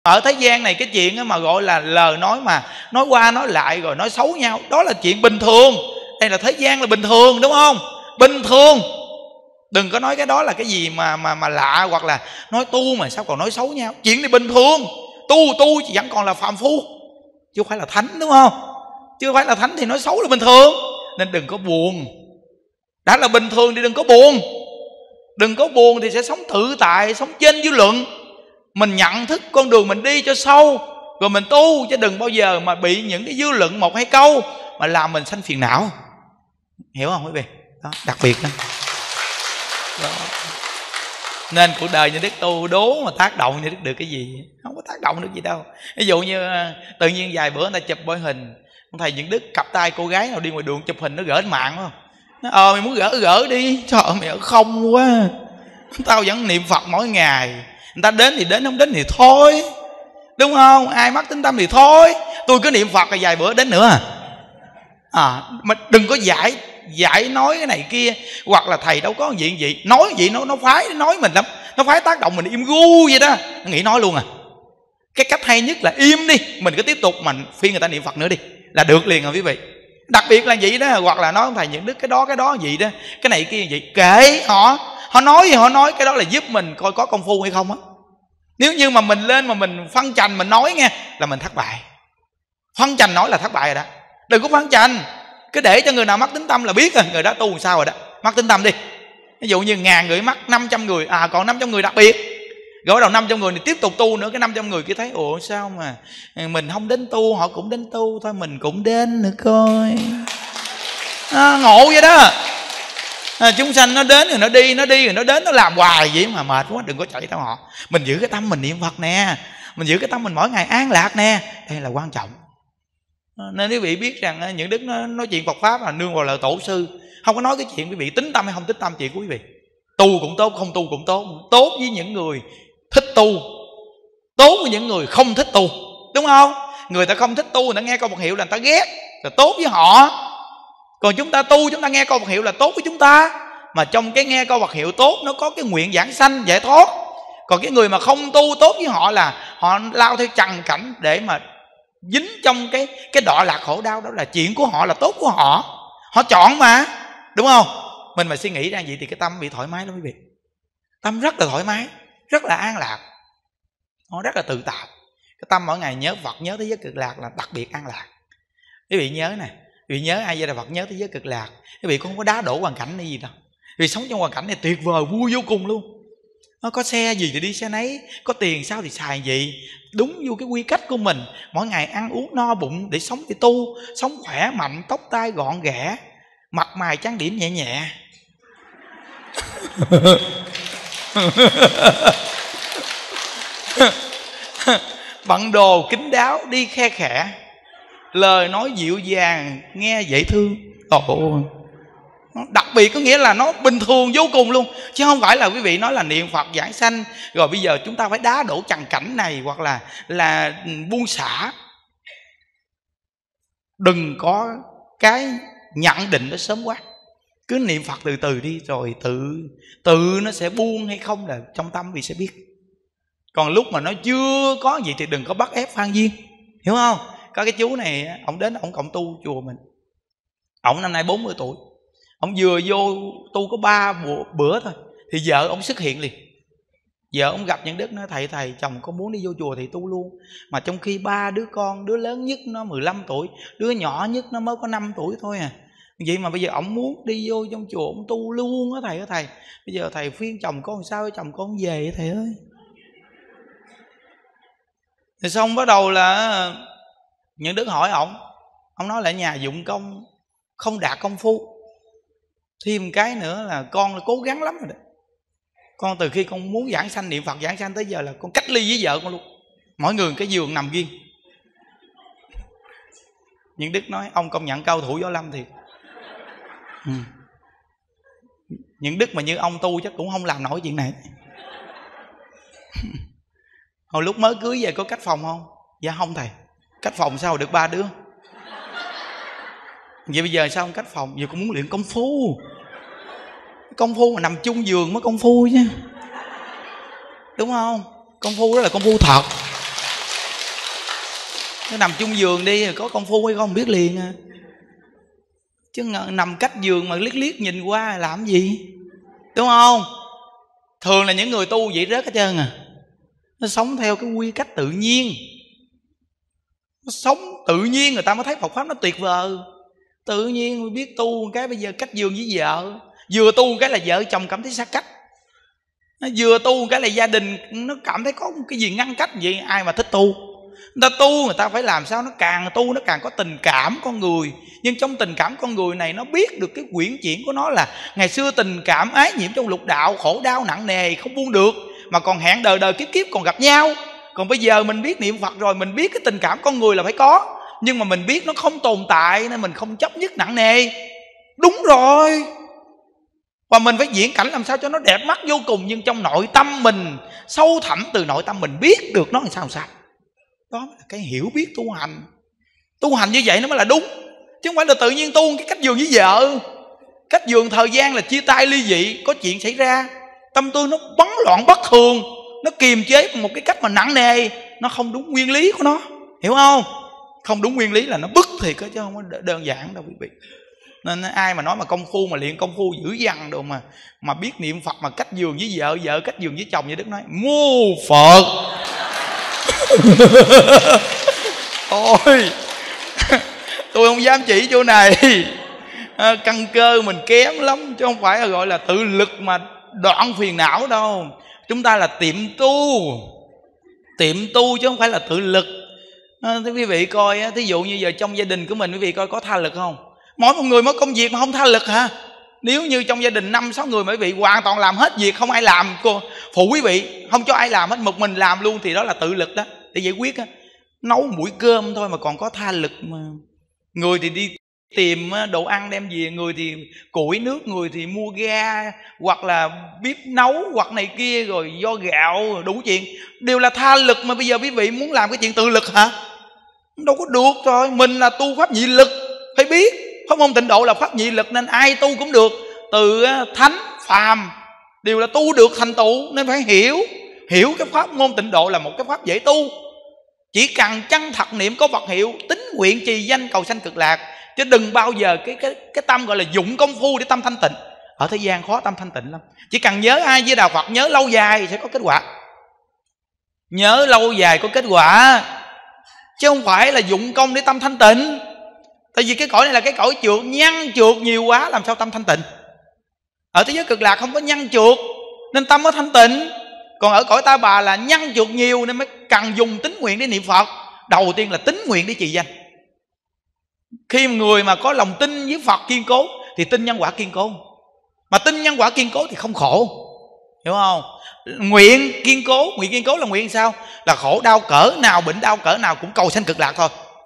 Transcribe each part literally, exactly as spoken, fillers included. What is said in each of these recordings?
Ở thế gian này cái chuyện mà gọi là lời nói mà nói qua nói lại rồi nói xấu nhau, đó là chuyện bình thường. Đây là thế gian là bình thường, đúng không? Bình thường. Đừng có nói cái đó là cái gì mà mà mà lạ, hoặc là nói tu mà sao còn nói xấu nhau. Chuyện này bình thường. Tu tu chỉ vẫn còn là phàm phu, chứ không phải là thánh, đúng không? Chứ không phải là thánh thì nói xấu là bình thường. Nên đừng có buồn. Đã là bình thường thì đừng có buồn. Đừng có buồn thì sẽ sống tự tại, sống trên dư luận. Mình nhận thức con đường mình đi cho sâu, rồi mình tu, chứ đừng bao giờ mà bị những cái dư luận một hai câu mà làm mình sanh phiền não. Hiểu không quý vị? Đó, đặc biệt đó. Đó. Nên cuộc đời như Đức tu đố mà tác động như Đức được cái gì? Không có tác động được gì đâu. Ví dụ như tự nhiên vài bữa người ta chụp bôi hình, ông thầy Những Đức cặp tay cô gái nào đi ngoài đường chụp hình nó gỡ lên mạng, phải không? Nó ờ mày muốn gỡ gỡ đi. Trời ơi mày ở không quá. Tao vẫn niệm Phật mỗi ngày. Người ta đến thì đến, không đến thì thôi, đúng không? Ai mắc tính tâm thì thôi. Tôi cứ niệm Phật là vài bữa đến nữa à. À mà đừng có giải giải nói cái này kia, hoặc là thầy đâu có chuyện gì nói gì nó nó phái nói mình lắm, nó phái tác động mình im gu vậy đó, nó nghĩ nói luôn à. Cái cách hay nhất là im đi, mình cứ tiếp tục mình phiên người ta niệm Phật nữa đi là được liền à quý vị. Đặc biệt là vậy đó, hoặc là nói thầy Những Đức cái đó cái đó gì đó, cái này kia vậy, kệ họ. Họ nói gì họ nói, cái đó là giúp mình coi có công phu hay không á. Nếu như mà mình lên mà mình phân trành mình nói nghe là mình thất bại. Phân trành nói là thất bại rồi đó. Đừng có phân trành, cứ để cho người nào mắc tính tâm là biết rồi, người đó tu làm sao rồi đó. Mắc tính tâm đi, ví dụ như ngàn người mắc năm trăm người, à còn năm trăm người đặc biệt, rồi đầu năm trăm người thì tiếp tục tu nữa. Cái năm trăm người kia thấy ủa sao mà mình không đến tu, họ cũng đến tu thôi, mình cũng đến nữa coi. À, ngộ vậy đó. À, chúng sanh nó đến rồi nó đi, nó đi rồi nó đến, nó làm hoài vậy mà mệt quá. Đừng có chạy theo họ. Mình giữ cái tâm mình niệm Phật nè, mình giữ cái tâm mình mỗi ngày an lạc nè, đây là quan trọng. Nên quý vị biết rằng Những Đức nó nói chuyện Phật pháp là nương vào lời tổ sư, không có nói cái chuyện quý vị tính tâm hay không tính tâm. Chuyện của quý vị tu cũng tốt, không tu cũng tốt. Tốt với những người thích tu, tốt với những người không thích tu, đúng không? Người ta không thích tu, người ta nghe câu Phật hiệu là người ta ghét, là tốt với họ. Còn chúng ta tu, chúng ta nghe câu Phật hiệu là tốt với chúng ta. Mà trong cái nghe câu Phật hiệu tốt, nó có cái nguyện giảng sanh giải thoát. Còn cái người mà không tu, tốt với họ là họ lao theo trần cảnh để mà dính trong cái cái đọa lạc khổ đau. Đó là chuyện của họ, là tốt của họ, họ chọn mà, đúng không? Mình mà suy nghĩ ra vậy thì cái tâm bị thoải mái lắm quý vị. Tâm rất là thoải mái, rất là an lạc, nó rất là tự tạo. Cái tâm mỗi ngày nhớ Phật, nhớ thế giới cực lạc là đặc biệt an lạc. Quý vị nhớ nè, quý vị nhớ ai Di Đà Phật, nhớ thế giới cực lạc. Quý vị không có đá đổ hoàn cảnh này gì đâu. Quý vị sống trong hoàn cảnh này tuyệt vời, vui vô cùng luôn. Nó có xe gì thì đi xe nấy, có tiền sao thì xài gì, đúng vô cái quy cách của mình. Mỗi ngày ăn uống no bụng để sống, để tu, sống khỏe mạnh, tóc tai gọn ghẽ, mặt mày trang điểm nhẹ nhẹ. Bận đồ kín đáo, đi khe khẽ, lời nói dịu dàng, nghe dễ thương. Ồ, đặc biệt có nghĩa là nó bình thường vô cùng luôn. Chứ không phải là quý vị nói là niệm Phật giảng sanh rồi bây giờ chúng ta phải đá đổ trần cảnh này, hoặc là là buông xả. Đừng có cái nhận định nó sớm quá. Cứ niệm Phật từ từ đi, rồi tự tự nó sẽ buông hay không là trong tâm vì sẽ biết. Còn lúc mà nó chưa có gì thì đừng có bắt ép phan duyên, hiểu không? Có cái chú này, ông đến ông cộng tu chùa mình. Ông năm nay bốn mươi tuổi. Ông vừa vô tu có ba bữa thôi thì vợ ông xuất hiện liền. Vợ ông gặp Những Đức nói thầy thầy chồng con muốn đi vô chùa thì tu luôn. Mà trong khi ba đứa con, đứa lớn nhất nó mười lăm tuổi, đứa nhỏ nhất nó mới có năm tuổi thôi à. Vậy mà bây giờ ông muốn đi vô trong chùa ông tu luôn á thầy á thầy. Bây giờ thầy khuyên chồng con sao chồng con về thầy ơi. Thì xong bắt đầu là Những Đức hỏi ổng, ông nói là nhà dụng công không đạt công phu. Thêm cái nữa là con là cố gắng lắm rồi đó. Con từ khi con muốn giảng sanh, niệm Phật giảng sanh tới giờ là con cách ly với vợ con luôn. Mỗi người cái giường nằm riêng. Những Đức nói ông công nhận cao thủ võ lâm thiệt. Ừ. Những Đức mà như ông tu chắc cũng không làm nổi chuyện này. Hồi lúc mới cưới về có cách phòng không? Dạ không thầy. Cách phòng sao được ba đứa. Vậy bây giờ sao không cách phòng? Giờ con muốn luyện công phu. Công phu mà nằm chung giường mới công phu chứ, đúng không? Công phu đó là công phu thật. Nó nằm chung giường đi, có công phu hay không biết liền à. Chứ nằm cách giường mà liếc liếc nhìn qua làm gì, đúng không? Thường là những người tu vậy rớt hết trơn à. Nó sống theo cái quy cách tự nhiên, nó sống tự nhiên người ta mới thấy Phật Pháp nó tuyệt vời. Tự nhiên biết tu cái bây giờ cách giường với vợ, vừa tu cái là vợ chồng cảm thấy xa cách, nó vừa tu cái là gia đình nó cảm thấy có một cái gì ngăn cách vậy. Ai mà thích tu, người ta tu người ta phải làm sao nó càng tu nó càng có tình cảm con người. Nhưng trong tình cảm con người này nó biết được cái quyển chuyển của nó là ngày xưa tình cảm ái nhiễm trong lục đạo, khổ đau nặng nề không buông được, mà còn hẹn đời đời kiếp kiếp còn gặp nhau. Còn bây giờ mình biết niệm Phật rồi, mình biết cái tình cảm con người là phải có, nhưng mà mình biết nó không tồn tại nên mình không chấp nhất nặng nề. Đúng rồi. Và mình phải diễn cảnh làm sao cho nó đẹp mắt vô cùng, nhưng trong nội tâm mình, sâu thẳm từ nội tâm mình biết được nó làm sao làm sao. Đó là cái hiểu biết tu hành. Tu hành như vậy nó mới là đúng, chứ không phải là tự nhiên tu cái cách giường với vợ. Cách giường thời gian là chia tay ly dị, có chuyện xảy ra, tâm tư nó bấn loạn bất thường, nó kiềm chế một cái cách mà nặng nề, nó không đúng nguyên lý của nó, hiểu không? Không đúng nguyên lý là nó bức thiệt chứ không có đơn giản đâu quý vị. Nên ai mà nói mà công phu mà luyện công phu dữ dằn đồ mà mà biết niệm Phật mà cách giường với vợ, vợ cách giường với chồng, như Đức nói mô Phật. Ôi tôi không dám chỉ chỗ này, à, căn cơ mình kém lắm, chứ không phải là gọi là tự lực mà đoạn phiền não đâu. Chúng ta là tiệm tu, tiệm tu chứ không phải là tự lực. À, thế quý vị coi, thí dụ như giờ trong gia đình của mình, quý vị coi có tha lực không? Mỗi một người mỗi công việc mà không tha lực hả? Nếu như trong gia đình năm sáu người mà quý vị hoàn toàn làm hết việc, không ai làm, cô phụ quý vị không cho ai làm hết, một mình làm luôn, thì đó là tự lực đó, để giải quyết á. Nấu mũi cơm thôi mà còn có tha lực mà. Người thì đi tìm đồ ăn đem về, người thì củi nước, người thì mua ga, hoặc là bếp nấu, hoặc này kia, rồi do gạo, đủ chuyện, đều là tha lực. Mà bây giờ quý vị muốn làm cái chuyện tự lực hả? Đâu có được rồi. Mình là tu pháp nhị lực, phải biết pháp môn tịnh độ là pháp nhị lực, nên ai tu cũng được, từ thánh phàm đều là tu được thành tựu. Nên phải hiểu hiểu cái pháp môn tịnh độ là một cái pháp dễ tu. Chỉ cần chân thật niệm có vật hiệu, tín nguyện trì danh cầu sanh cực lạc, chứ đừng bao giờ cái cái cái tâm gọi là dụng công phu để tâm thanh tịnh. Ở thế gian khó tâm thanh tịnh lắm. Chỉ cần nhớ ai với đạo Phật, nhớ lâu dài sẽ có kết quả. Nhớ lâu dài có kết quả, chứ không phải là dụng công để tâm thanh tịnh. Tại vì cái cõi này là cái cõi trượt, nhăn trượt nhiều quá, làm sao tâm thanh tịnh. Ở thế giới cực lạc không có nhăn trượt nên tâm mới thanh tịnh. Còn ở cõi Ta Bà là nhăn trượt nhiều nên mới cần dùng tín nguyện để niệm Phật. Đầu tiên là tín nguyện để trì danh. Khi người mà có lòng tin với Phật kiên cố thì tin nhân quả kiên cố. Mà tin nhân quả kiên cố thì không khổ, hiểu không? Nguyện kiên cố, nguyện kiên cố là nguyện sao? Là khổ đau cỡ nào, bệnh đau cỡ nào cũng cầu sanh cực lạc thôi.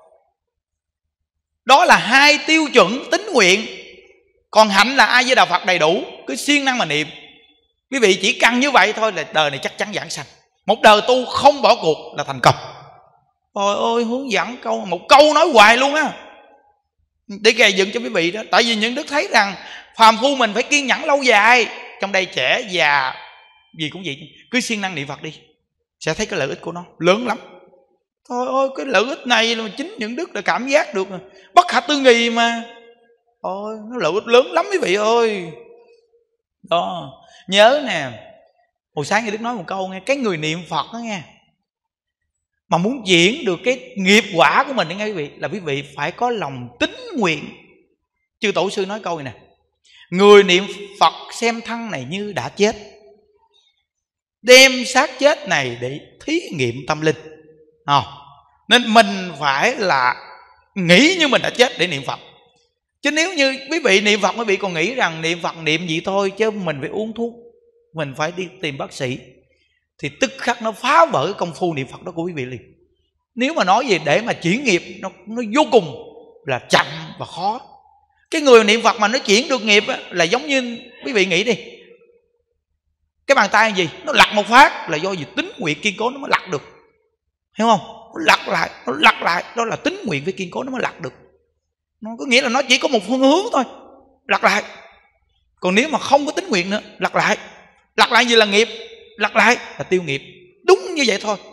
Đó là hai tiêu chuẩn tín nguyện. Còn hạnh là ai với đạo Phật đầy đủ, cứ siêng năng mà niệm. Quý vị chỉ cần như vậy thôi là đời này chắc chắn giảng sanh. Một đời tu không bỏ cuộc là thành công. Ôi ôi, hướng dẫn câu, một câu nói hoài luôn á, để gây dựng cho quý vị đó. Tại vì những đức thấy rằng phàm phu mình phải kiên nhẫn lâu dài. Trong đây trẻ già gì cũng vậy, cứ siêng năng niệm Phật đi, sẽ thấy cái lợi ích của nó lớn lắm. Thôi ôi, cái lợi ích này là chính những đức đã cảm giác được, bất khả tư nghị mà. Ôi, nó lợi ích lớn lắm quý vị ơi. Đó, nhớ nè, hồi sáng như đức nói một câu nghe, cái người niệm Phật đó nghe, mà muốn diễn được cái nghiệp quả của mình đó nghe quý vị, là quý vị phải có lòng tín nguyện. Chư Tổ sư nói câu này nè: người niệm Phật xem thân này như đã chết, đem xác chết này để thí nghiệm tâm linh. à, Nên mình phải là nghĩ như mình đã chết để niệm Phật. Chứ nếu như quý vị niệm Phật, quý vị còn nghĩ rằng niệm Phật niệm gì thôi, chứ mình phải uống thuốc, mình phải đi tìm bác sĩ, thì tức khắc nó phá vỡ công phu niệm Phật đó của quý vị liền. Nếu mà nói về để mà chuyển nghiệp, nó, nó vô cùng là chậm và khó. Cái người niệm Phật mà nó chuyển được nghiệp á, là giống như quý vị nghĩ đi, cái bàn tay gì nó lật một phát là do gì tín nguyện kiên cố nó mới lật được, hiểu không? Nó lật lại, nó lật lại, đó là tín nguyện với kiên cố nó mới lật được. Nó có nghĩa là nó chỉ có một phương hướng thôi, lật lại. Còn nếu mà không có tín nguyện nữa, lật lại. Lật lại gì là nghiệp, lật lại là tiêu nghiệp. Đúng như vậy thôi.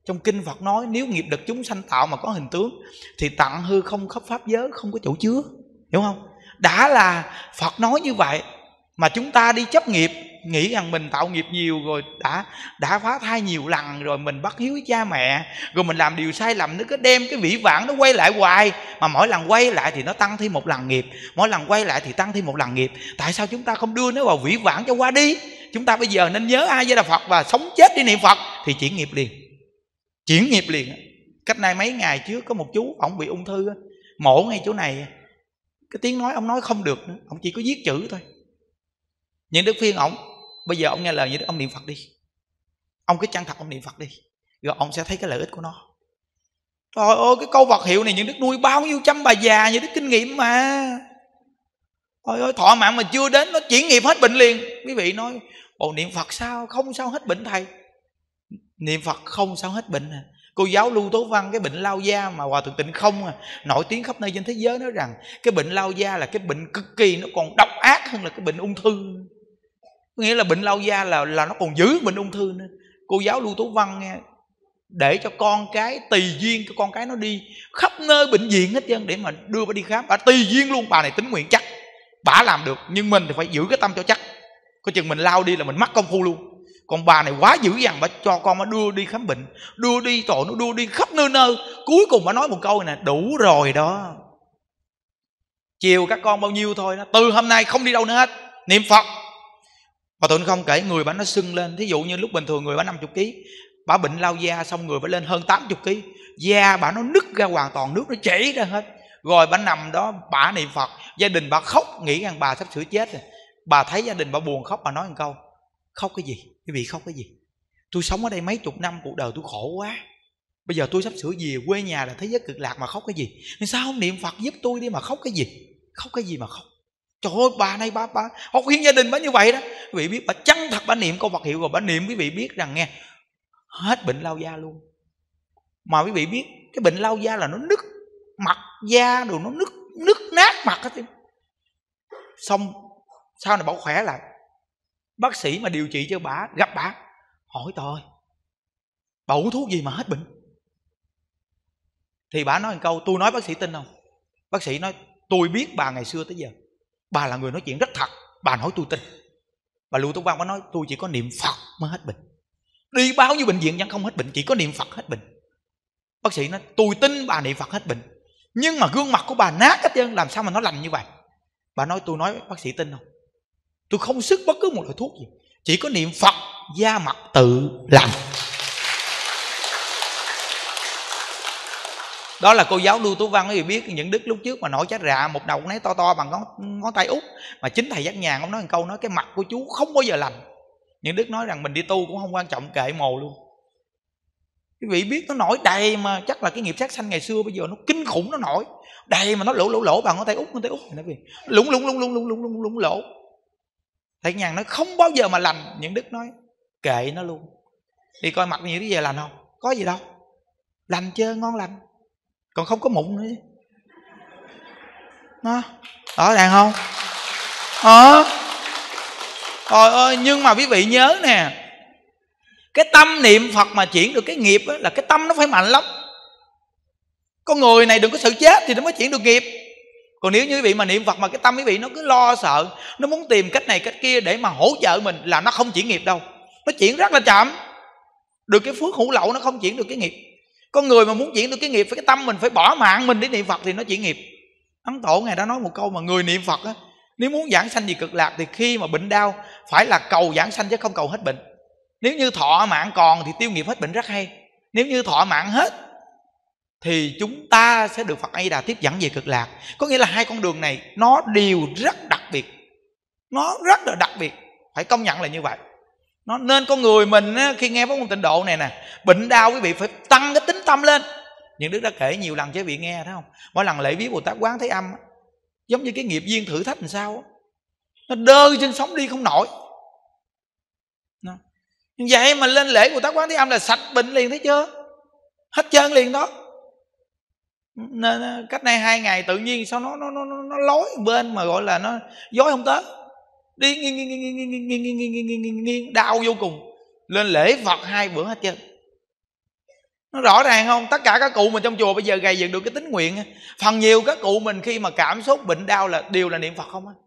Trong kinh Phật nói nếu nghiệp lực chúng sanh tạo mà có hình tướng thì tặng hư không khắp pháp giới, không có chỗ chứa. Hiểu không? Đã là Phật nói như vậy mà chúng ta đi chấp nghiệp, nghĩ rằng mình tạo nghiệp nhiều rồi, đã đã phá thai nhiều lần rồi, mình bắt hiếu với cha mẹ, rồi mình làm điều sai lầm, nó cứ đem cái vĩ vãng nó quay lại hoài. Mà mỗi lần quay lại thì nó tăng thêm một lần nghiệp, mỗi lần quay lại thì tăng thêm một lần nghiệp. Tại sao chúng ta không đưa nó vào vĩ vãng cho qua đi? Chúng ta bây giờ nên nhớ A Di Đà Phật và sống chết đi niệm Phật thì chuyển nghiệp liền. Chuyển nghiệp liền. Cách nay mấy ngày trước có một chú, ổng bị ung thư, mổ ngay chỗ này, cái tiếng nói ông nói không được nữa, ông chỉ có viết chữ thôi. Những Đức khuyên ổng, bây giờ ông nghe lời như Đức, ông niệm Phật đi, ông cứ chân thật ông niệm Phật đi, rồi ông sẽ thấy cái lợi ích của nó. Trời ơi, cái câu vật hiệu này Những Đức nuôi bao nhiêu trăm bà già, Những Đức kinh nghiệm mà. Trời ơi, thọ mạng mà chưa đến nó chuyển nghiệp hết bệnh liền. Quý vị nói, ồ niệm Phật sao không sao hết bệnh thầy? Niệm Phật không sao hết bệnh à. Cô giáo Lưu Tố Văn, cái bệnh lao da mà Hòa Thượng Tịnh Không à, nổi tiếng khắp nơi trên thế giới, nói rằng cái bệnh lao da là cái bệnh cực kỳ, nó còn độc ác hơn là cái bệnh ung thư. Nghĩa là bệnh lao da là là nó còn dữ bệnh ung thư nữa. Cô giáo Lưu Tố Văn nghe, để cho con cái tùy duyên, cho con cái nó đi khắp nơi bệnh viện hết trơn để mà đưa bà đi khám. Bà tùy duyên luôn, bà này tính nguyện chắc bà làm được, nhưng mình thì phải giữ cái tâm cho chắc. Có chừng mình lao đi là mình mắc công phu luôn. Còn bà này quá dữ dằn, bà cho con mà đưa đi khám bệnh, đưa đi tội nó đưa đi khắp nơi nơi. Cuối cùng bà nói một câu này nè, đủ rồi đó, chiều các con bao nhiêu thôi đó, từ hôm nay không đi đâu nữa hết, niệm Phật. Và tôi không kể người bà nó sưng lên. Thí dụ như lúc bình thường người bà năm mươi ký, bà bệnh lao da xong người bà lên hơn tám mươi ký, da bà nó nứt ra hoàn toàn, nước nó chảy ra hết. Rồi bà nằm đó bà niệm Phật, gia đình bà khóc nghĩ rằng bà sắp sửa chết rồi. Bà thấy gia đình bà buồn khóc, bà nói một câu, khóc cái gì quý vị, khóc cái gì? Tôi sống ở đây mấy chục năm, cuộc đời tôi khổ quá, bây giờ tôi sắp sửa về quê nhà là thế giới cực lạc mà khóc cái gì? Sao không niệm Phật giúp tôi đi mà khóc cái gì? Khóc cái gì mà khóc? Trời ơi, bà này bà, bà họ khuyên gia đình bà như vậy đó. Quý vị biết bà chân thật bà niệm câu Phật hiệu rồi, bà niệm quý vị biết rằng nghe, hết bệnh lao da luôn. Mà quý vị biết cái bệnh lao da là nó nứt mặt da đồ, nó nứt nứt nát mặt hết. Xong sau này bà khỏe lại, bác sĩ mà điều trị cho bà, gặp bà hỏi trời ơi, bà uống thuốc gì mà hết bệnh? Thì bà nói một câu, tôi nói bác sĩ tin không? Bác sĩ nói, tôi biết bà ngày xưa tới giờ, bà là người nói chuyện rất thật, bà nói tôi tin. Bà Lưu Tố Văn bà nói, tôi chỉ có niệm Phật mới hết bệnh, đi bao nhiêu bệnh viện vẫn không hết bệnh, chỉ có niệm Phật hết bệnh. Bác sĩ nói, tôi tin bà niệm Phật hết bệnh, nhưng mà gương mặt của bà nát hết trơn, làm sao mà nó lành như vậy? Bà nói, tôi nói bác sĩ tin không? Tôi không sức bất cứ một loại thuốc gì, chỉ có niệm Phật, da mặt tự lành. Đó là cô giáo Lưu Tú Văn. Quý vị biết Những Đức lúc trước mà nổi chát rạ, một đầu nấy to to bằng ngón, ngón tay út, mà chính thầy Giác Nhàn ông nói một câu, nói cái mặt của chú không bao giờ lành. Những Đức nói rằng mình đi tu cũng không quan trọng, kệ mồ luôn. Quý vị biết nó nổi đầy mà, chắc là cái nghiệp sát sanh ngày xưa bây giờ nó kinh khủng, nó nổi đầy mà nó lỗ lỗ lỗ bằng ngón tay út, ngón tay út này nó lủng lủng lủng lủng lủng lủng lủng lủng lỗ. Thầy Nhàn nói không bao giờ mà lành. Những Đức nói kệ nó luôn, đi coi mặt như thế về lành không? Có gì đâu, lành chưa, ngon lành, còn không có mụn nữa. Nó rõ ràng không? Ờ Trời ơi, nhưng mà quý vị nhớ nè, cái tâm niệm Phật mà chuyển được cái nghiệp đó, là cái tâm nó phải mạnh lắm. Con người này đừng có sợ chết thì nó mới chuyển được nghiệp. Còn nếu như quý vị mà niệm Phật mà cái tâm quý vị nó cứ lo sợ, nó muốn tìm cách này cách kia để mà hỗ trợ mình, là nó không chuyển nghiệp đâu. Nó chuyển rất là chậm. Được cái phước hữu lậu nó không chuyển được cái nghiệp. Con người mà muốn chuyển được cái nghiệp, phải cái tâm mình phải bỏ mạng mình để niệm Phật thì nó chuyển nghiệp. Ấn Tổ Ngài đã nói một câu mà người niệm Phật á, nếu muốn giảng sanh về cực lạc thì khi mà bệnh đau phải là cầu giảng sanh chứ không cầu hết bệnh. Nếu như thọ mạng còn thì tiêu nghiệp hết bệnh rất hay. Nếu như thọ mạng hết thì chúng ta sẽ được Phật A Di Đà tiếp dẫn về cực lạc. Có nghĩa là hai con đường này nó đều rất đặc biệt, nó rất là đặc biệt, phải công nhận là như vậy. Nó nên con người mình á, khi nghe pháp môn Tịnh Độ này nè, bệnh đau quý vị phải tăng cái tính tâm lên. Những Đức đã kể nhiều lần cho quý vị nghe thấy không? Mỗi lần lễ viếng Bồ Tát Quán Thế Âm á, giống như cái nghiệp duyên thử thách làm sao á, nó đơ trên sống đi không nổi. Nó. Vậy mà lên lễ Bồ Tát Quán Thế Âm là sạch bệnh liền, thấy chưa? Hết trơn liền đó. Nên cách đây hai ngày tự nhiên sao nó nó nó nó lối bên mà gọi là nó dối không tới, đi nghiêng nghiêng nghiêng nghiêng nghiêng nghiêng nghiêng nghiêng nghiêng nghiêng đau vô cùng. Lên lễ Phật hai bữa hết trơn. Nó rõ ràng không? Tất cả các cụ mình trong chùa bây giờ gầy dựng được cái tính nguyện. Phần nhiều các cụ mình khi mà cảm xúc bệnh đau là đều là niệm Phật không á.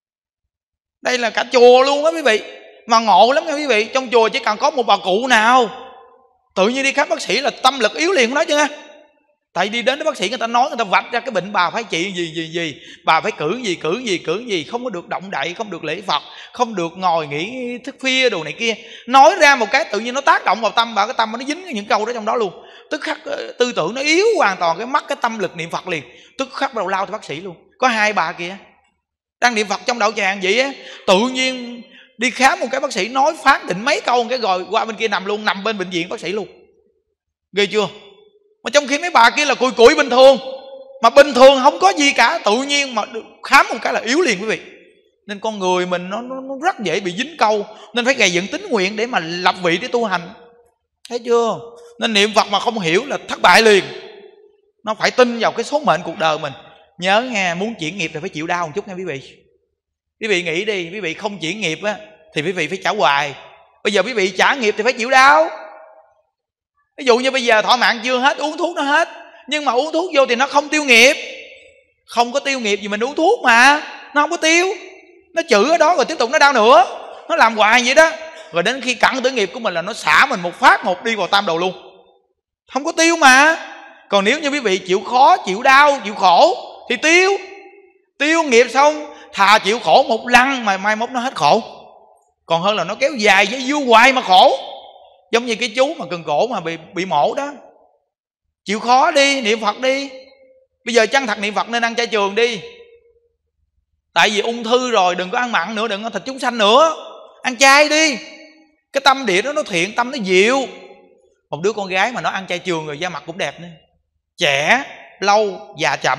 Đây là cả chùa luôn á quý vị. Mà ngộ lắm nha quý vị. Trong chùa chỉ cần có một bà cụ nào tự nhiên đi khám bác sĩ là tâm lực yếu liền, không nói chứ ha. Tại đi đến với bác sĩ người ta nói, người ta vạch ra cái bệnh bà phải trị gì gì gì, bà phải cử gì cử gì cử gì, không có được động đậy, không được lễ Phật, không được ngồi nghỉ thức khuya đồ này kia. Nói ra một cái tự nhiên nó tác động vào tâm bà, cái tâm nó dính những câu đó trong đó luôn. Tức khắc tư tưởng nó yếu hoàn toàn, cái mất cái tâm lực niệm Phật liền. Tức khắc bắt đầu lao tới bác sĩ luôn. Có hai bà kìa đang niệm Phật trong đạo tràng vậy á, tự nhiên đi khám một cái bác sĩ nói phán định mấy câu cái rồi qua bên kia nằm luôn, nằm bên bệnh viện bác sĩ luôn. Ghê chưa? Mà trong khi mấy bà kia là cùi cùi bình thường, mà bình thường không có gì cả, tự nhiên mà khám một cái là yếu liền quý vị. Nên con người mình nó, nó, nó rất dễ bị dính câu, nên phải gầy dựng tính nguyện để mà lập vị để tu hành. Thấy chưa? Nên niệm Phật mà không hiểu là thất bại liền. Nó phải tin vào cái số mệnh cuộc đời mình. Nhớ nghe, muốn chuyển nghiệp thì phải chịu đau một chút nha quý vị. Quý vị nghĩ đi, quý vị không chuyển nghiệp á thì quý vị phải trả hoài. Bây giờ quý vị trả nghiệp thì phải chịu đau. Ví dụ như bây giờ thọ mạng chưa hết, uống thuốc nó hết, nhưng mà uống thuốc vô thì nó không tiêu nghiệp. Không có tiêu nghiệp gì mình uống thuốc mà nó không có tiêu, nó chữ ở đó rồi tiếp tục nó đau nữa. Nó làm hoài vậy đó. Rồi đến khi cận tử nghiệp của mình là nó xả mình một phát một đi vào tam đầu luôn. Không có tiêu mà. Còn nếu như quý vị chịu khó, chịu đau, chịu khổ thì tiêu. Tiêu nghiệp xong thà chịu khổ một lần mà mai mốt nó hết khổ, còn hơn là nó kéo dài với view hoài mà khổ. Giống như cái chú mà cần cổ mà bị bị mổ đó. Chịu khó đi, niệm Phật đi. Bây giờ chân thật niệm Phật nên ăn chay trường đi. Tại vì ung thư rồi đừng có ăn mặn nữa, đừng có thịt chúng sanh nữa. Ăn chay đi. Cái tâm địa đó nó thiện, tâm nó dịu. Một đứa con gái mà nó ăn chay trường rồi da mặt cũng đẹp nữa. Trẻ, lâu, già chậm.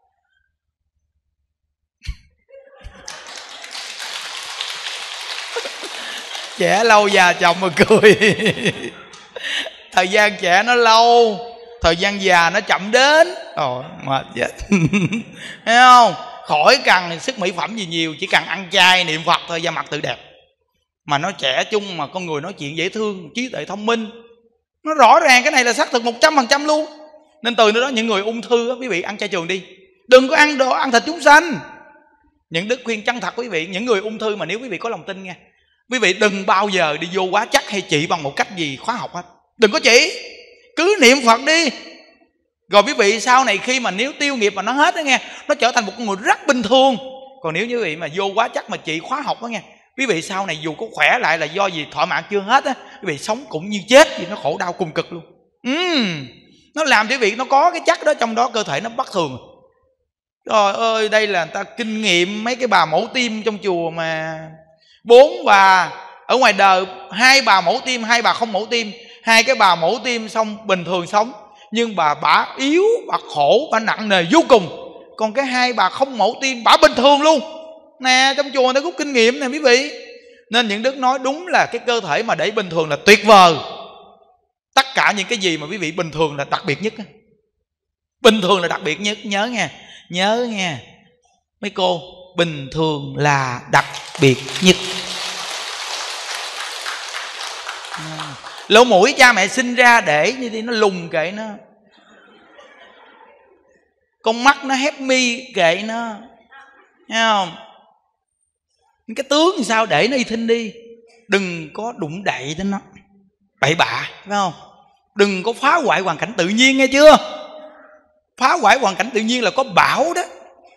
Trẻ lâu già chồng mà cười. Thời gian trẻ nó lâu, thời gian già nó chậm đến. Ồ, mệt vậy. Thấy không? Khỏi cần sức mỹ phẩm gì nhiều, chỉ cần ăn chay niệm Phật thôi da mặt tự đẹp. Mà nó trẻ trung mà con người nói chuyện dễ thương, trí tuệ thông minh. Nó rõ ràng cái này là xác thực một trăm phần trăm luôn. Nên từ đó những người ung thư đó, quý vị ăn chay trường đi. Đừng có ăn đồ ăn thịt chúng sanh. Những đức khuyên chân thật quý vị, những người ung thư mà nếu quý vị có lòng tin nha, quý vị đừng bao giờ đi vô quá chắc hay trị bằng một cách gì khóa học hết. Đừng có chỉ, cứ niệm Phật đi. Rồi quý vị sau này khi mà nếu tiêu nghiệp mà nó hết đó nghe, nó trở thành một con người rất bình thường. Còn nếu như quý vị mà vô quá chắc mà trị khóa học đó nghe, quý vị sau này dù có khỏe lại là do gì thọ mạng chưa hết á, quý vị sống cũng như chết vì nó khổ đau cùng cực luôn. uhm, Nó làm cho quý vị nó có cái chắc đó trong đó, cơ thể nó bất thường. Trời ơi, đây là người ta kinh nghiệm mấy cái bà mổ tim trong chùa mà. Bốn bà ở ngoài đời, hai bà mổ tim, hai bà không mổ tim. Hai cái bà mổ tim xong bình thường sống, nhưng bà bả yếu, bà khổ, bà nặng nề vô cùng. Còn cái hai bà không mổ tim, bả bình thường luôn. Nè, trong chùa người ta có kinh nghiệm nè quý vị. Nên những đức nói đúng là cái cơ thể mà để bình thường là tuyệt vời. Tất cả những cái gì mà quý vị bình thường là đặc biệt nhất. Bình thường là đặc biệt nhất, nhớ nha. Nhớ nha mấy cô, bình thường là đặc biệt nhất. à, Lỗ mũi cha mẹ sinh ra để như thế, nó lùng kệ nó. Con mắt nó hép mi kệ nó. Thấy không? Cái tướng thì sao để nó y thinh đi. Đừng có đụng đậy đến nó bậy bạ, phải không? Đừng có phá hoại hoàn cảnh tự nhiên, nghe chưa? Phá hoại hoàn cảnh tự nhiên là có bão đó.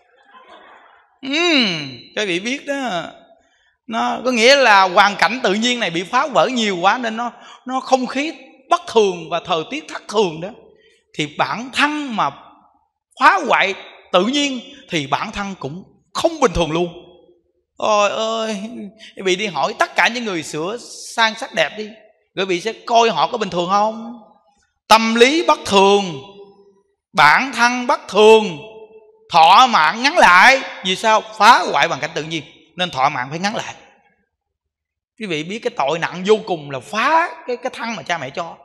uhm, Cho quý vị biết đó. Nó có nghĩa là hoàn cảnh tự nhiên này bị phá vỡ nhiều quá, nên nó nó không khí bất thường và thời tiết thất thường đó. Thì bản thân mà phá hoại tự nhiên thì bản thân cũng không bình thường luôn. Ôi ơi, quý vị đi hỏi tất cả những người sửa sang sắc đẹp đi, quý vị sẽ coi họ có bình thường không? Tâm lý bất thường, bản thân bất thường, thọ mạng ngắn lại. Vì sao? Phá hoại hoàn cảnh tự nhiên nên thọ mạng phải ngắn lại. Quý vị biết cái tội nặng vô cùng là phá cái, cái thân mà cha mẹ cho.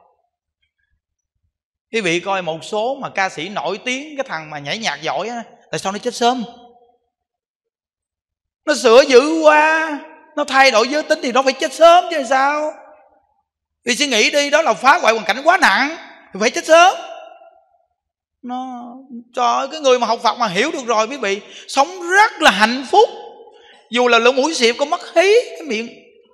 Quý vị coi một số mà ca sĩ nổi tiếng, cái thằng mà nhảy nhạc giỏi á, tại sao nó chết sớm? Nó sửa dữ quá, nó thay đổi giới tính thì nó phải chết sớm chứ sao? Vì suy nghĩ đi, đó là phá hoại hoàn cảnh quá nặng. thì phải chết sớm. Nó trời ơi, cái người mà học Phật mà hiểu được rồi quý vị, sống rất là hạnh phúc. Dù là lỗ mũi xịp, con mắt hí, cái miệng,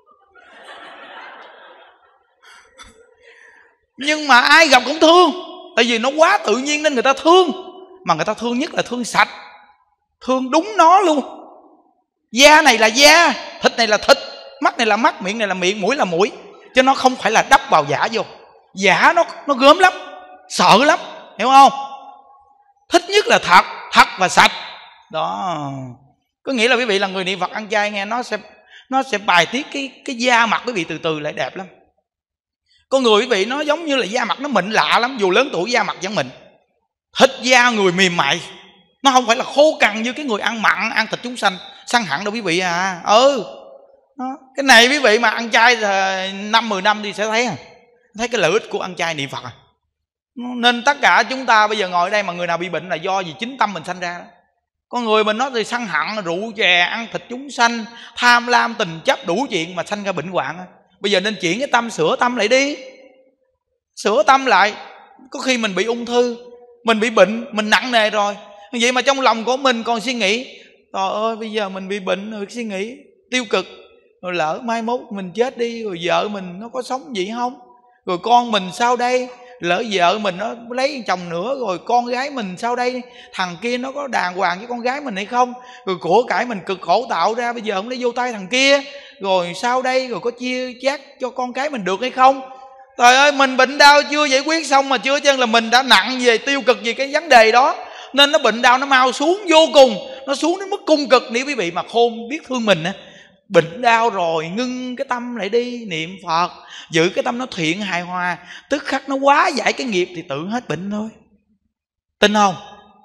nhưng mà ai gặp cũng thương. Tại vì nó quá tự nhiên nên người ta thương. Mà người ta thương nhất là thương sạch, thương đúng nó luôn. Da này là da, thịt này là thịt, mắt này là mắt, miệng này là miệng, mũi là mũi. Chứ nó không phải là đắp vào giả vô. Giả nó nó gớm lắm, sợ lắm, hiểu không? Thích nhất là thật, thật và sạch. Đó. Có nghĩa là quý vị là người niệm Phật ăn chay nghe, nó sẽ nó sẽ bài tiết cái cái da mặt quý vị từ từ lại đẹp lắm. Con người quý vị nó giống như là da mặt nó mịn lạ lắm. Dù lớn tuổi da mặt vẫn mịn. Thịt da người mềm mại, nó không phải là khô cằn như cái người ăn mặn, ăn thịt chúng sanh săn hẳn đâu quý vị à. Ừ đó. Cái này quý vị mà ăn chay năm mười năm đi sẽ thấy à. Thấy cái lợi ích của ăn chay niệm Phật à. Nên tất cả chúng ta bây giờ ngồi ở đây mà người nào bị bệnh là do gì chính tâm mình sanh ra đó. Con người mình nó thì săn hận, rượu chè, ăn thịt chúng sanh, tham lam, tình chấp, đủ chuyện mà sanh ra bệnh hoạn. Bây giờ nên chuyển cái tâm, sửa tâm lại đi. Sửa tâm lại. Có khi mình bị ung thư, mình bị bệnh, mình nặng nề rồi. Vậy mà trong lòng của mình còn suy nghĩ, trời ơi bây giờ mình bị bệnh rồi, suy nghĩ tiêu cực. Rồi lỡ mai mốt mình chết đi, rồi vợ mình nó có sống gì không? Rồi con mình sao đây? Lỡ vợ mình nó lấy chồng nữa, rồi con gái mình sao đây? Thằng kia nó có đàng hoàng với con gái mình hay không? Rồi của cải mình cực khổ tạo ra, bây giờ không lấy vô tay thằng kia, rồi sao đây? Rồi có chia chác cho con cái mình được hay không? Trời ơi, mình bệnh đau chưa giải quyết xong mà chưa chân là mình đã nặng về tiêu cực về cái vấn đề đó. Nên nó bệnh đau nó mau xuống vô cùng, nó xuống đến mức cung cực. Nếu quý vị mà khôn biết thương mình á, bệnh đau rồi ngưng cái tâm lại đi, niệm Phật, giữ cái tâm nó thiện hài hòa, tức khắc nó hóa giải cái nghiệp thì tự hết bệnh thôi. Tin không?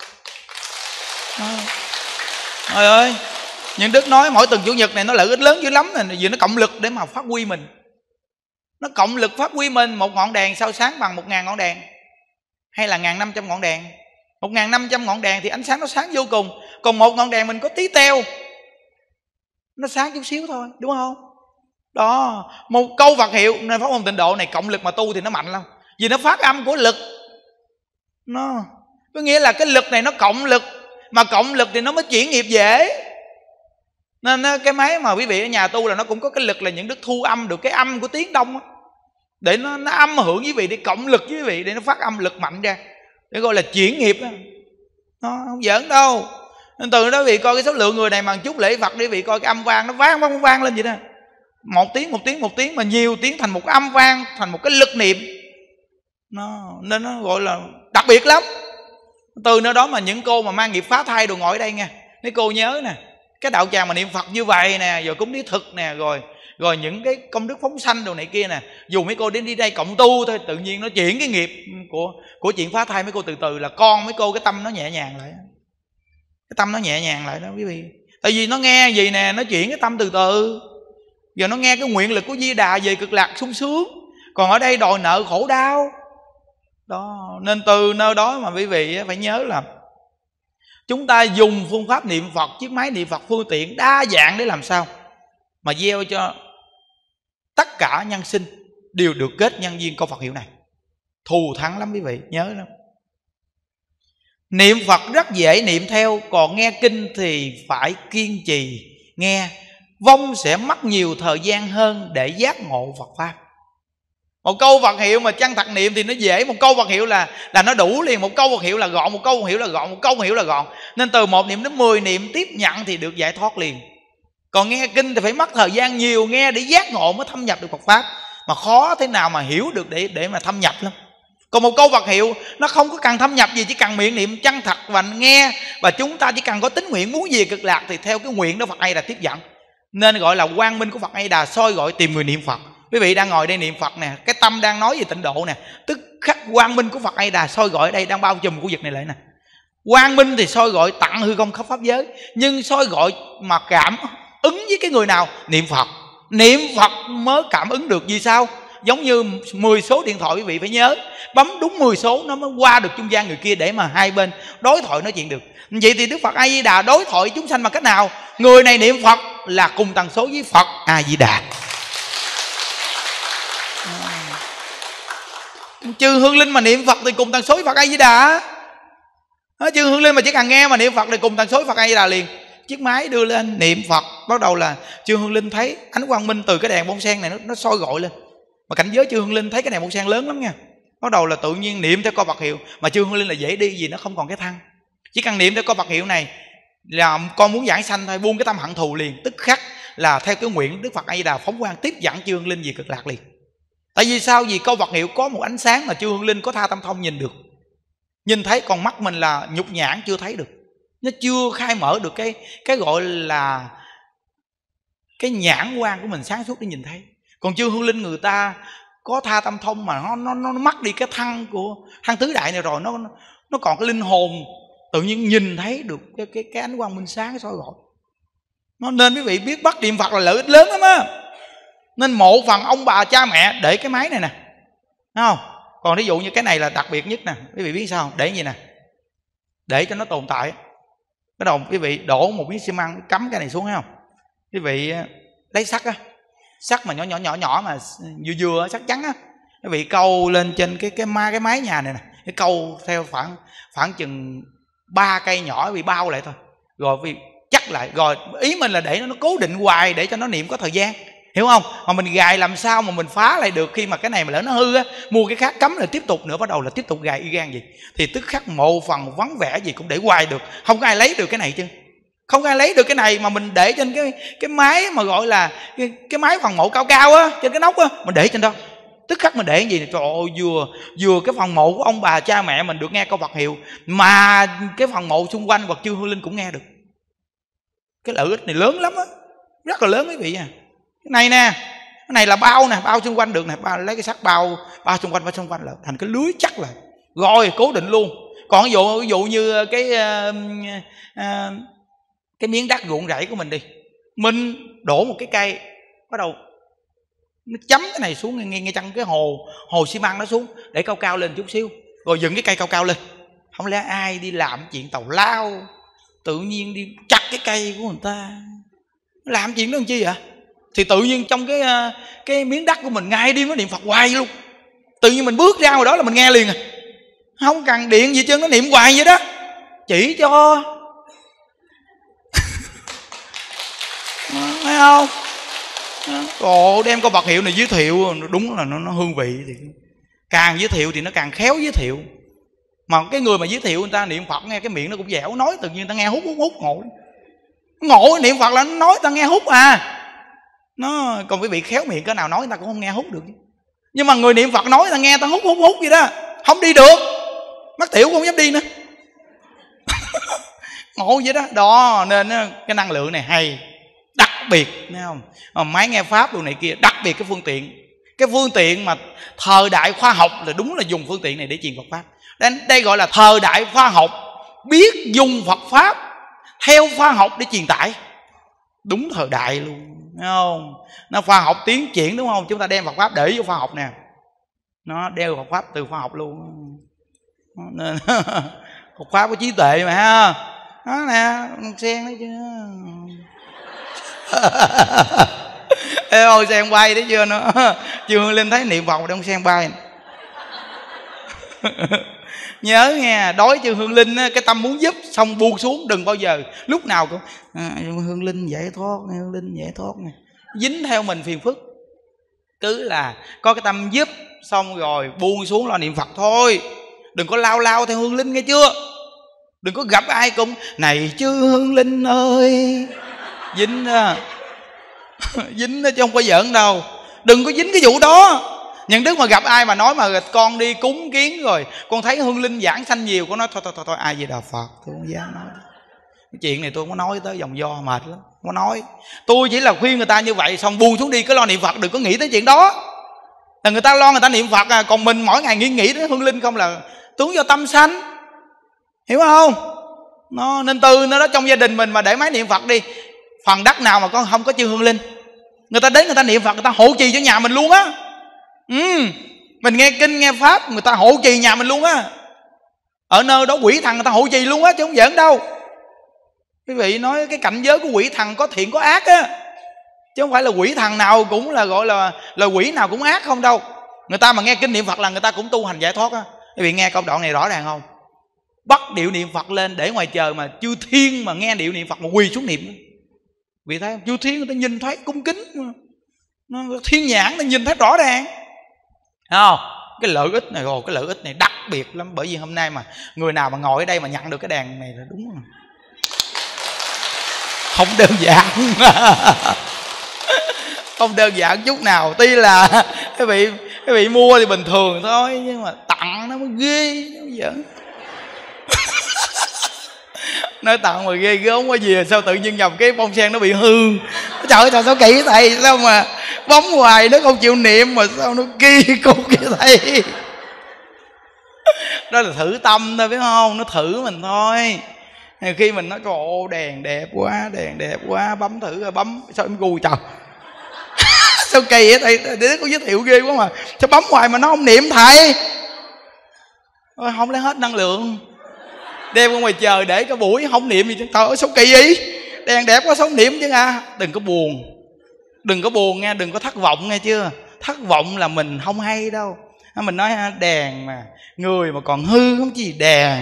Trời ơi, những Đức nói mỗi tuần Chủ nhật này nó lợi ích lớn dữ lắm nè. Vì nó cộng lực để mà phát huy mình. Nó cộng lực phát huy mình. Một ngọn đèn sao sáng bằng một ngàn ngọn đèn, hay là ngàn năm trăm ngọn đèn? Một ngàn năm trăm ngọn đèn thì ánh sáng nó sáng vô cùng. Còn một ngọn đèn mình có tí teo, nó sáng chút xíu thôi, đúng không? Đó, một câu Phật hiệu nên pháp môn tịnh độ này cộng lực mà tu thì nó mạnh lắm. Vì nó phát âm của lực. Nó có nghĩa là cái lực này nó cộng lực, mà cộng lực thì nó mới chuyển nghiệp dễ. Nên cái máy mà quý vị ở nhà tu là nó cũng có cái lực là những Đức thu âm được cái âm của tiếng Đông đó, để nó, nó âm hưởng với quý vị, để cộng lực với quý vị, để nó phát âm lực mạnh ra, để gọi là chuyển nghiệp đó. Nó không giỡn đâu. Nên từ đó quý vị coi cái số lượng người này mà chút lễ Phật đi, quý vị coi cái âm vang nó vang vang vang lên vậy đó. Một tiếng một tiếng một tiếng mà nhiều tiếng thành một cái âm vang, thành một cái lực niệm. Nó, nên nó gọi là đặc biệt lắm. Từ nơi đó mà những cô mà mang nghiệp phá thai đồ ngồi ở đây nha, mấy cô nhớ nè, cái đạo tràng mà niệm Phật như vậy nè, rồi cúng lý thực nè, rồi rồi những cái công đức phóng sanh đồ này kia nè, dù mấy cô đến đi đây cộng tu thôi, tự nhiên nó chuyển cái nghiệp của của chuyện phá thai mấy cô từ từ là con mấy cô cái tâm nó nhẹ nhàng lại, cái tâm nó nhẹ nhàng lại đó quý vị. Tại vì nó nghe gì nè, nó chuyển cái tâm từ từ. Giờ nó nghe cái nguyện lực của Di Đà về cực lạc sung sướng, còn ở đây đòi nợ khổ đau đó. Nên từ nơi đó mà quý vị phải nhớ là chúng ta dùng phương pháp niệm Phật, chiếc máy niệm Phật phương tiện đa dạng để làm sao mà gieo cho tất cả nhân sinh đều được kết nhân duyên câu Phật hiệu này. Thù thắng lắm quý vị, nhớ lắm. Niệm Phật rất dễ niệm theo, còn nghe kinh thì phải kiên trì nghe, vong sẽ mất nhiều thời gian hơn để giác ngộ Phật Pháp. Một câu Phật hiệu mà chân thật niệm thì nó dễ. Một câu Phật hiệu là là nó đủ liền. Một câu Phật hiệu là gọn, một câu Phật hiệu là gọn, một câu Phật hiệu là gọn. Nên từ một niệm đến mười niệm tiếp nhận thì được giải thoát liền. Còn nghe kinh thì phải mất thời gian nhiều, nghe để giác ngộ mới thâm nhập được Phật Pháp. Mà khó thế nào mà hiểu được để để mà thâm nhập lắm. Còn một câu Phật hiệu nó không có cần thâm nhập gì, chỉ cần miệng niệm chân thật và nghe. Và chúng ta chỉ cần có tín nguyện muốn về cực lạc thì theo cái nguyện đó Phật A Di Đà tiếp dẫn. Nên gọi là quang minh của Phật A Di Đà soi gọi tìm người niệm Phật. Quý vị đang ngồi đây niệm Phật nè, cái tâm đang nói về tịnh độ nè, tức khắc quang minh của Phật A Di Đà soi gọi ở đây đang bao trùm khu vực này lại nè. Quang minh thì soi gọi tặng hư không khắp pháp giới, nhưng soi gọi mà cảm ứng với cái người nào? Niệm Phật. Niệm Phật mới cảm ứng được. Vì sao? Giống như mười số điện thoại quý vị phải nhớ, bấm đúng mười số nó mới qua được trung gian người kia để mà hai bên đối thoại nói chuyện được. Vậy thì Đức Phật A Di Đà đối thoại chúng sanh bằng cách nào? Người này niệm Phật là cùng tần số với Phật A Di Đà. Chư hương linh mà niệm Phật thì cùng tần số Phật A Di Đà. Chư hương linh mà chỉ cần nghe mà niệm Phật thì cùng tần số Phật A Di Đà liền. Chiếc máy đưa lên niệm Phật, bắt đầu là chư hương linh thấy ánh quang minh từ cái đèn bông sen này nó, nó soi gọi lên. Mà cảnh giới chư hương linh thấy cái đèn bông sen lớn lắm nha. Bắt đầu là tự nhiên niệm theo câu Phật hiệu. Mà chư hương linh là dễ đi vì nó không còn cái thân. Chỉ cần niệm theo câu Phật hiệu này là con muốn giảng sanh thôi, buông cái tâm hận thù liền, tức khắc là theo cái nguyện Đức Phật A Di Đà phóng quang tiếp dẫn chư hương linh về cực lạc liền. Tại vì sao? Vì câu Phật hiệu có một ánh sáng mà chư hương linh có tha tâm thông nhìn được, nhìn thấy, còn mắt mình là nhục nhãn chưa thấy được. Nó chưa khai mở được cái cái gọi là cái nhãn quan của mình sáng suốt để nhìn thấy. Còn chư hương linh người ta có tha tâm thông mà nó nó nó mất đi cái thân của thân tứ đại này rồi, nó nó còn cái linh hồn tự nhiên nhìn thấy được cái cái cái ánh quang minh sáng soi gọi. Nó nên quý vị biết bắt niệm Phật là lợi ích lớn lắm á. Nên mộ phần ông bà cha mẹ để cái máy này nè, thấy không? Còn ví dụ như cái này là đặc biệt nhất nè, quý vị biết sao không? Để gì nè, để cho nó tồn tại. Cái đầu quý vị đổ một miếng xi măng cắm cái này xuống, thấy không? Quý vị lấy sắt á, sắt mà nhỏ nhỏ nhỏ nhỏ mà vừa vừa sắt trắng á, quý vị câu lên trên cái cái ma cái mái nhà này nè, cái câu theo khoảng khoảng chừng ba cây nhỏ bị bao lại thôi, rồi vì chắc lại, rồi ý mình là để nó, nó cố định hoài để cho nó niệm có thời gian, hiểu không? Mà mình gài làm sao mà mình phá lại được khi mà cái này mà lỡ nó hư á, mua cái khác cấm rồi tiếp tục nữa, bắt đầu là tiếp tục gài y gan gì thì tức khắc mộ phần vắng vẻ gì cũng để hoài được, không có ai lấy được cái này chứ, không có ai lấy được cái này mà mình để trên cái cái máy mà gọi là cái, cái máy phần mộ cao cao á, trên cái nóc á, mình để trên đó, tức khắc mình để cái gì này, trời ơi, vừa vừa cái phần mộ của ông bà cha mẹ mình được nghe câu Phật hiệu, mà cái phần mộ xung quanh hoặc chư hương linh cũng nghe được. Cái lợi ích này lớn lắm á, rất là lớn quý vị à. Cái này nè, cái này là bao nè, bao xung quanh được nè, bao lấy cái sắt bao bao xung quanh, bao xung quanh là thành cái lưới chắc là rồi cố định luôn. Còn ví dụ ví dụ như cái uh, uh, cái miếng đất ruộng rẫy của mình đi, mình đổ một cái cây, bắt đầu nó chấm cái này xuống ngay ngay chân cái hồ hồ xi măng nó xuống để cao cao lên chút xíu, rồi dựng cái cây cao cao lên. Không lẽ ai đi làm chuyện tào lao tự nhiên đi chặt cái cây của người ta, làm chuyện đó làm chi vậy? Thì tự nhiên trong cái cái miếng đất của mình ngày đêm nó niệm Phật hoài luôn, tự nhiên mình bước ra ngoài đó là mình nghe liền à, không cần điện gì chứ, nó niệm hoài vậy đó. Chỉ cho thấy không? Ồ, đem câu Phật hiệu này giới thiệu đúng là nó, nó hương vị, thì càng giới thiệu thì nó càng khéo giới thiệu. Mà cái người mà giới thiệu người ta niệm Phật nghe cái miệng nó cũng dẻo, nói tự nhiên ta nghe hút hút hút ngộ ngộ niệm Phật là nó nói ta nghe hút à. Nó còn quý vị khéo miệng cái nào nói ta cũng không nghe hút được, nhưng mà người niệm Phật nói ta nghe ta hút hút hút vậy đó, không đi được, mắc tiểu cũng không dám đi nữa. Ngộ vậy đó. Đó nên cái năng lượng này hay, đặc biệt, thấy không? Mà máy nghe pháp đồ này kia, đặc biệt cái phương tiện, cái phương tiện mà thời đại khoa học là đúng là dùng phương tiện này để truyền Phật pháp. Đây, đây gọi là thời đại khoa học, biết dùng Phật pháp theo khoa học để truyền tải, đúng thời đại luôn, thấy không? Nó khoa học tiến triển đúng không? Chúng ta đem Phật pháp để vô khoa học nè, nó đeo Phật pháp từ khoa học luôn. Nên Phật pháp có trí tuệ mà ha. Đó nè, sen đấy chứ. Ê ôi, sen bay đấy chưa nó. Chưa lên thấy niệm Phật đông sen bay. Nhớ nghe, đối chư hương linh cái tâm muốn giúp xong buông xuống, đừng bao giờ lúc nào cũng à, hương linh giải thoát, hương linh giải thoát này, dính theo mình phiền phức. Cứ là có cái tâm giúp xong rồi buông xuống lo niệm Phật thôi, đừng có lao lao theo hương linh nghe chưa. Đừng có gặp ai cũng này chư hương linh ơi, dính đó. Dính đó chứ không có giỡn đâu, đừng có dính cái vụ đó. Những đức mà gặp ai mà nói mà con đi cúng kiến rồi con thấy hương linh giảng sanh nhiều, con nói thôi thôi thôi, thôi ai về đạo Phật, tôi không dám nói. Cái chuyện này tôi không có nói tới dòng do mệt lắm, không có nói. Tôi chỉ là khuyên người ta như vậy, xong buông xuống đi, cứ lo niệm Phật, đừng có nghĩ tới chuyện đó. Là người ta lo người ta niệm Phật à, còn mình mỗi ngày nghĩ nghĩ đến hương linh không là tướng do tâm sanh, hiểu không? Nó nên từ nó đó trong gia đình mình mà để máy niệm Phật đi, phần đất nào mà con không có chư hương linh, người ta đến người ta niệm Phật, người ta hộ trì cho nhà mình luôn á. Ừ, mình nghe kinh nghe pháp người ta hộ trì nhà mình luôn á. Ở nơi đó quỷ thần người ta hộ trì luôn á, chứ không giỡn đâu. Quý vị nói cái cảnh giới của quỷ thần có thiện có ác á, chứ không phải là quỷ thần nào cũng là gọi là là quỷ nào cũng ác không đâu. Người ta mà nghe kinh niệm Phật là người ta cũng tu hành giải thoát á. Quý vị nghe câu đoạn này rõ ràng không? Bắt điệu niệm Phật lên để ngoài trời mà chư thiên mà nghe điệu niệm Phật mà quỳ xuống niệm. Vì thấy không? Chư thiên người ta nhìn thấy cung kính, nó thiên nhãn nó nhìn thấy rõ ràng. Thấy không? Cái lợi ích này, rồi cái lợi ích này đặc biệt lắm. Bởi vì hôm nay mà người nào mà ngồi ở đây mà nhận được cái đàn này là đúng rồi, không đơn giản. Không đơn giản chút nào. Tuy là cái vị cái vị mua thì bình thường thôi, nhưng mà tặng nó mới ghê. Nó giỡn. Nói tặng mà ghê gớm quá gì, sao tự nhiên nhầm cái bông sen nó bị hư. Trời ơi, sao kỳ thầy, sao mà bấm hoài nó không chịu niệm mà sao nó kỳ cục vậy thầy. Đó là thử tâm thôi, biết không? Nó thử mình thôi. Khi mình nói trời ơi đèn đẹp quá, đèn đẹp quá, bấm thử rồi bấm sao em gu trời. Sao kỳ vậy thầy, để có giới thiệu ghê quá mà sao bấm hoài mà nó không niệm thầy. Ôi, không lấy hết năng lượng đem ra ngoài trời để cái buổi không niệm gì. Trời ơi sao kỳ vậy, đèn đẹp quá sao không niệm chứ à. Đừng có buồn, đừng có buồn nghe, đừng có thất vọng nghe chưa. Thất vọng là mình không hay đâu. Mình nói đèn mà người mà còn hư không gì đèn.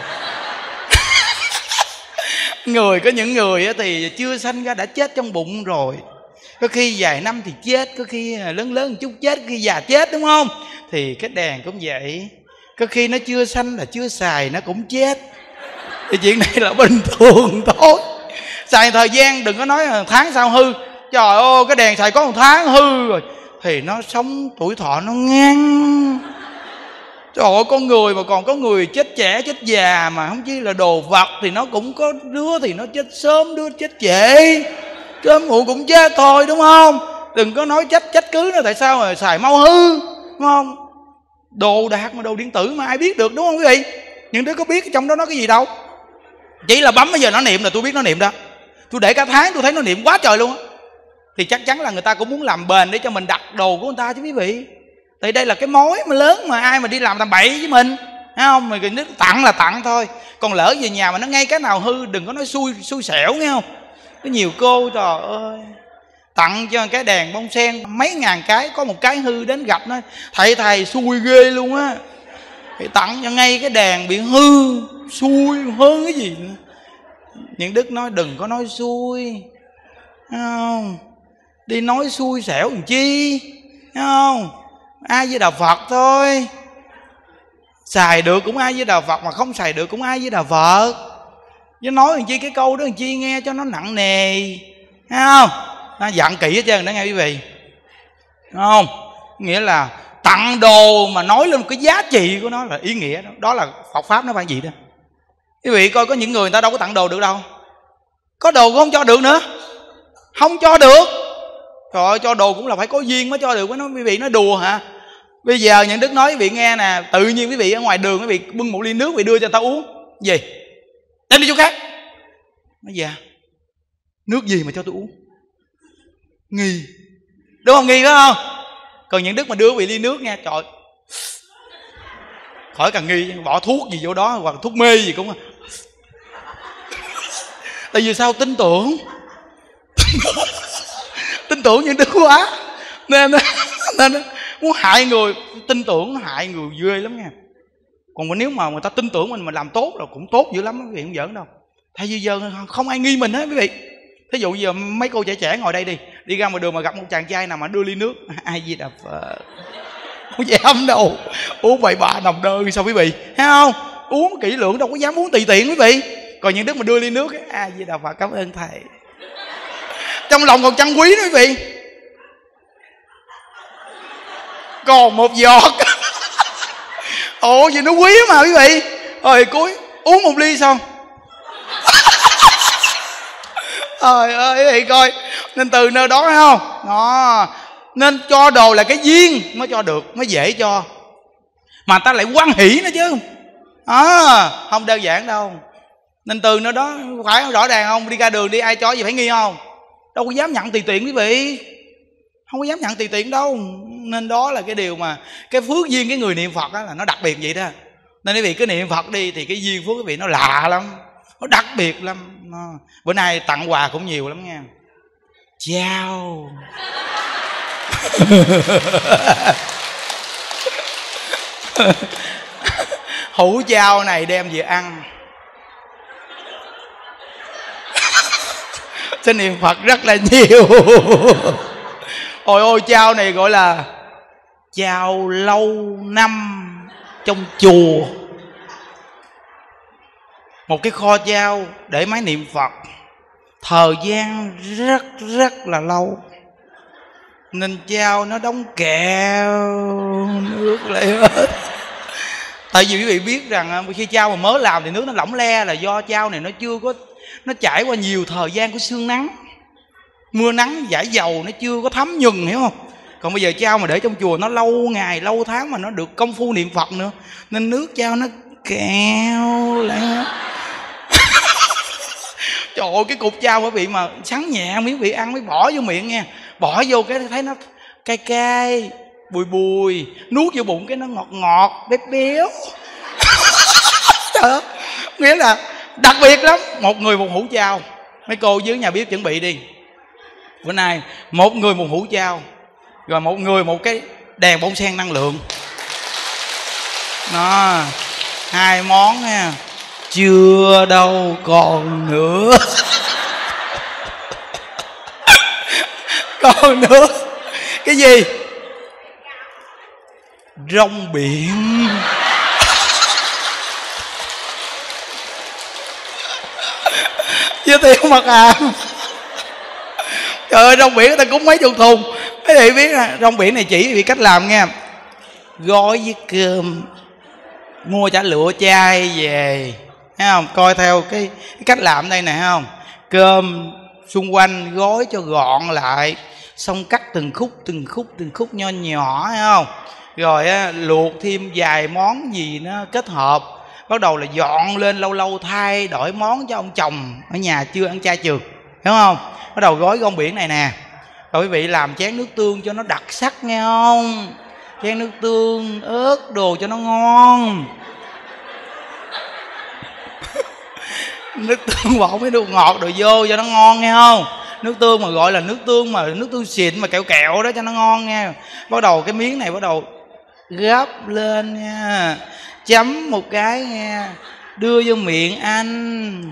Người có những người thì chưa sanh ra đã chết trong bụng rồi. Có khi vài năm thì chết, có khi lớn lớn một chút chết, có khi già chết, đúng không? Thì cái đèn cũng vậy. Có khi nó chưa sanh là chưa xài nó cũng chết. Thì chuyện này là bình thường thôi. Xài thời gian đừng có nói tháng sau hư. Trời ơi cái đèn xài có một tháng hư rồi thì nó sống tuổi thọ nó ngắn. Trời ơi con người mà còn có người chết trẻ chết già mà không chỉ là đồ vật thì nó cũng có đứa thì nó chết sớm, đứa chết trễ, sớm muộn cũng chết thôi, đúng không? Đừng có nói trách trách cứ nó tại sao mà xài mau hư, đúng không? Đồ đạc mà đồ điện tử mà ai biết được, đúng không quý vị? Những đứa có biết trong đó nó cái gì đâu. Chỉ là bấm bây giờ nó niệm là tôi biết nó niệm đó. Tôi để cả tháng tôi thấy nó niệm quá trời luôn á. Thì chắc chắn là người ta cũng muốn làm bền để cho mình đặt đồ của người ta chứ quý vị. Tại đây là cái mối mà lớn mà ai mà đi làm tầm bậy với mình, thấy không? Mình cứ tặng là tặng thôi. Còn lỡ về nhà mà nó ngay cái nào hư đừng có nói xui xui xẻo, nghe không? Có nhiều cô trời ơi tặng cho cái đèn bông sen mấy ngàn cái, có một cái hư đến gặp nó thầy thầy xui ghê luôn á. Thì tặng cho ngay cái đèn bị hư, xui hơn cái gì nữa. Những Đức nói đừng có nói xui, thấy không? Đi nói xui xẻo làm chi, thấy không? Ai với Đạo Phật thôi. Xài được cũng ai với Đạo Phật, mà không xài được cũng ai với Đạo Phật. Chứ nói làm chi cái câu đó làm chi nghe cho nó nặng nề, thấy không? Nó dặn kỹ hết trơn đó nghe quý vị, thấy không? Nghĩa là tặng đồ mà nói lên một cái giá trị của nó là ý nghĩa đó. Đó là Phật Pháp nó phải gì đó. Quý vị coi có những người người ta đâu có tặng đồ được đâu. Có đồ cũng không cho được nữa, không cho được. Trời ơi cho đồ cũng là phải có duyên mới cho được. Nói quý vị nói đùa hả? Bây giờ những Đức nói quý vị nghe nè, tự nhiên quý vị ở ngoài đường quý vị bưng một ly nước quý vị đưa cho người ta uống gì, đem đi chỗ khác. Nói dạ nước gì mà cho tôi uống, nghi, đúng không? Nghi phải không? Còn những Đức mà đưa quý vị ly nước nghe, trời khỏi cần nghi, bỏ thuốc gì vô đó hoặc thuốc mê gì cũng. Tại vì sao? Tin tưởng. Tin tưởng những Đức quá nên, nên muốn hại người. Tin tưởng hại người ghê lắm nha. Còn nếu mà người ta tin tưởng mình mà làm tốt là cũng tốt dữ lắm quý vị, không giỡn đâu. Thay vì giờ không ai nghi mình hết quý vị. Thí dụ giờ mấy cô trẻ trẻ ngồi đây đi, đi ra ngoài đường mà gặp một chàng trai nào mà đưa ly nước, ai gì đập không dám đâu, uống bậy bạ nằm đơ sao quý vị, thấy không? Uống kỹ lưỡng đâu có dám uống tùy tiện quý vị. Còn những Đức mà đưa ly nước, ai gì đập cảm ơn thầy, trong lòng còn trân quý đó quý vị. Còn một giọt. Ồ gì nó quý mà quý vị. Rồi cuối uống một ly xong. Trời ơi quý vị coi. Nên từ nơi đó thấy không đó, nên cho đồ là cái duyên mới cho được, mới dễ cho. Mà ta lại hoan hỷ nữa chứ à, không đơn giản đâu. Nên từ nơi đó phải rõ ràng không? Đi ra đường đi ai cho gì phải nghi không? Đâu có dám nhận tùy tiện quý vị, không có dám nhận tùy tiện đâu. Nên đó là cái điều mà cái phước duyên cái người niệm Phật đó là nó đặc biệt vậy đó. Nên quý vị cứ niệm Phật đi thì cái duyên phước quý vị nó lạ lắm, nó đặc biệt lắm. Bữa nay tặng quà cũng nhiều lắm nha. Chào. Hũ chao này đem về ăn. Xin niệm Phật rất là nhiều. Ôi ôi, chao này gọi là chao lâu năm trong chùa. Một cái kho chao để máy niệm Phật, thời gian rất rất là lâu, nên chao nó đóng kẹo nước lại hết. Tại vì quý vị biết rằng khi chao mà mới làm thì nước nó lỏng le, là do chao này nó chưa có, nó trải qua nhiều thời gian của sương nắng, mưa nắng giải dầu, nó chưa có thấm nhuần, hiểu không? Còn bây giờ chao mà để trong chùa nó lâu ngày lâu tháng mà nó được công phu niệm Phật nữa, nên nước chao nó kẹo lại hết. Trời ơi, cái cục chao quý vị mà sắn nhẹ miếng vị ăn mới bỏ vô miệng nha, bỏ vô cái thấy nó cay cay bùi bùi, nuốt vô bụng cái nó ngọt ngọt béo béo. Trời ơi, nghĩa là đặc biệt lắm. Một người một hũ chao. Mấy cô dưới nhà bếp chuẩn bị đi, bữa nay một người một hũ chao, rồi một người một cái đèn bông sen năng lượng. Nó hai món nha. Chưa đâu còn nữa. Còn nữa. Cái gì? Rong biển. Với tiêu mặt hàng. Trời ơi, rong biển người ta cúng mấy chục thùng. Mấy vị biết nè, rong biển này chỉ vì cách làm nha. Gói với cơm, mua chả lụa chai về, thấy không? Coi theo cái, cái cách làm đây nè, thấy không? Cơm xung quanh gói cho gọn lại, xong cắt từng khúc từng khúc từng khúc nho nhỏ, thấy không? Rồi á, luộc thêm vài món gì nó kết hợp, bắt đầu là dọn lên, lâu lâu thay đổi món cho ông chồng ở nhà chưa ăn chay trường, hiểu không? Bắt đầu gói rong biển này nè. Rồi quý vị làm chén nước tương cho nó đặc sắc nghe không? Chén nước tương ớt đồ cho nó ngon. Nước tương bỏ mấy đồ ngọt đồ vô cho nó ngon nghe không? Nước tương mà gọi là nước tương mà nước tương xịn mà kẹo kẹo đó cho nó ngon nghe. Bắt đầu cái miếng này bắt đầu gấp lên nha, chấm một cái nha, đưa vô miệng anh.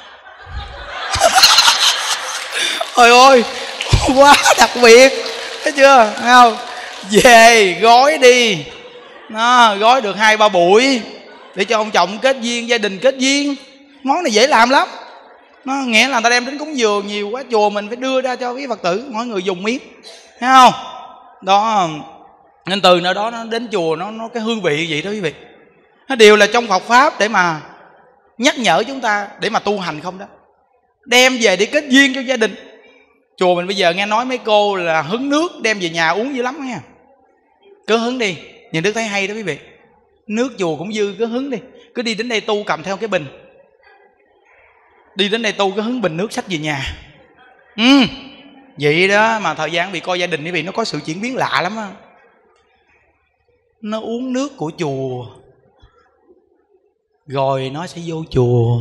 Ôi ôi, quá đặc biệt, thấy chưa? Thấy không? Về gói đi, nó gói được hai ba buổi để cho ông chồng kết duyên, gia đình kết duyên. Món này dễ làm lắm. Nó nghĩa là người ta đem đến cúng dường nhiều quá, chùa mình phải đưa ra cho quý Phật tử mỗi người dùng miếng, thấy không? Đó, nên từ nơi đó nó đến chùa nó nó cái hương vị vậy đó quý vị. Nó đều là trong Phật pháp để mà nhắc nhở chúng ta để mà tu hành không đó. Đem về để kết duyên cho gia đình. Chùa mình bây giờ nghe nói mấy cô là hứng nước đem về nhà uống dữ lắm nha. Cứ hứng đi, nhìn Đức thấy hay đó quý vị. Nước chùa cũng dư, cứ hứng đi. Cứ đi đến đây tu cầm theo cái bình, đi đến đây tu cứ hứng bình nước xách về nhà. Ừ, vậy đó mà thời gian bị coi gia đình quý vị nó có sự chuyển biến lạ lắm á. Nó uống nước của chùa rồi nó sẽ vô chùa.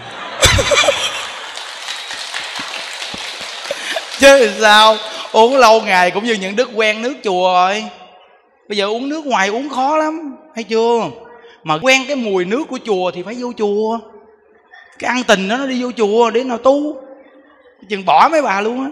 Chứ sao, uống lâu ngày cũng như những đức quen nước chùa rồi. Bây giờ uống nước ngoài uống khó lắm, thấy chưa? Mà quen cái mùi nước của chùa thì phải vô chùa. Cái ăn tình đó nó đi vô chùa để nào tu. Chừng bỏ mấy bà luôn á.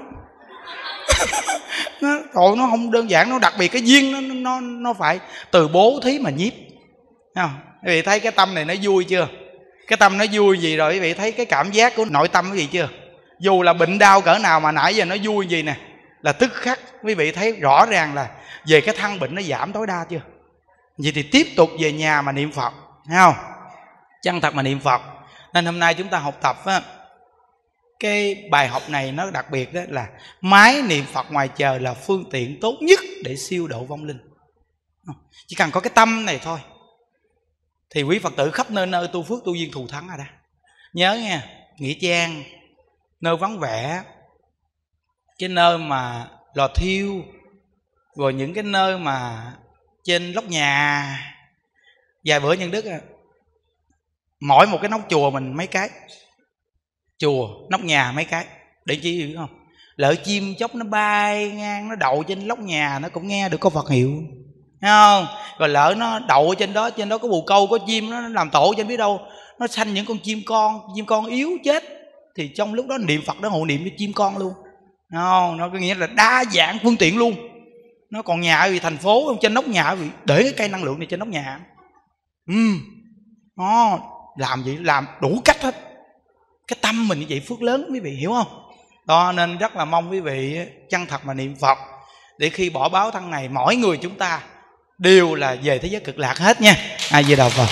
Nó, trời, nó không đơn giản, nó đặc biệt cái duyên nó nó nó phải từ bố thí mà nhiếp. Thấy không? Quý vị thấy cái tâm này nó vui chưa? Cái tâm nó vui gì rồi quý vị thấy cái cảm giác của nội tâm quý vị chưa? Dù là bệnh đau cỡ nào mà nãy giờ nó vui gì nè, là tức khắc quý vị thấy rõ ràng là về cái thân bệnh nó giảm tối đa chưa? Vậy thì tiếp tục về nhà mà niệm Phật, thấy không? Chân thật mà niệm Phật. Nên hôm nay chúng ta học tập á, cái bài học này nó đặc biệt đó là máy niệm Phật ngoài trời là phương tiện tốt nhất để siêu độ vong linh. Chỉ cần có cái tâm này thôi thì quý Phật tử khắp nơi nơi tu phước tu duyên thù thắng ở đây. Nhớ nha, nghĩa trang, nơi vắng vẻ, cái nơi mà lò thiêu, rồi những cái nơi mà trên lóc nhà. Vài bữa nhân đức à, mỗi một cái nóc chùa mình mấy cái, chùa nóc nhà mấy cái, để chi hiểu không? Lỡ chim chóc nó bay ngang, nó đậu trên lóc nhà nó cũng nghe được có Phật hiệu, thấy không? Rồi lỡ nó đậu trên đó, trên đó có bồ câu, có chim, nó làm tổ trên biết đâu nó sanh những con chim con, chim con yếu chết, thì trong lúc đó niệm Phật đó hộ niệm cho chim con luôn, thấy không? Nó có nghĩa là đa dạng phương tiện luôn. Nó còn nhà ở thành phố, trên nóc nhà để cái cây năng lượng này trên nóc nhà. Ừ, nó làm vậy, làm đủ cách hết. Cái tâm mình như vậy phước lớn, quý vị hiểu không? Đó nên rất là mong quý vị chân thật mà niệm Phật, để khi bỏ báo thân này, mỗi người chúng ta đều là về thế giới cực lạc hết nha. A Di Đà Phật.